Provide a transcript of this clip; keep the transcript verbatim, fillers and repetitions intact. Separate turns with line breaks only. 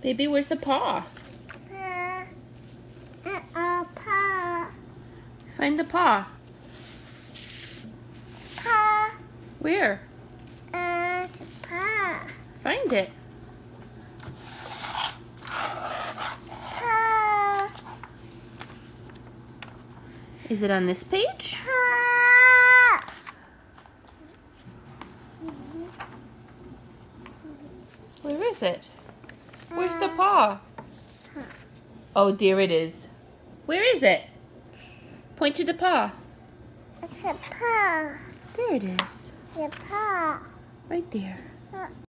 Baby, where's the paw?
Paw. Uh-oh, paw.
Find the paw.
Paw.
Where?
Uh, paw.
Find it.
Paw.
Is it on this page?
Paw.
Where is it? Where's the paw? Oh, there it is. Where is it? Point to the paw.
It's a paw.
There it is.
It's a paw.
Right there.
Uh,